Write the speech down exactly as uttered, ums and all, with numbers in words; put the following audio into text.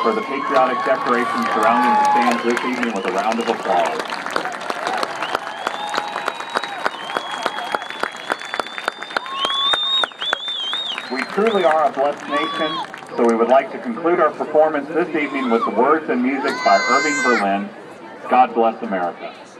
for the patriotic decorations surrounding the stands this evening with a round of applause. We truly are a blessed nation, so we would like to conclude our performance this evening with the words and music by Irving Berlin, God Bless America.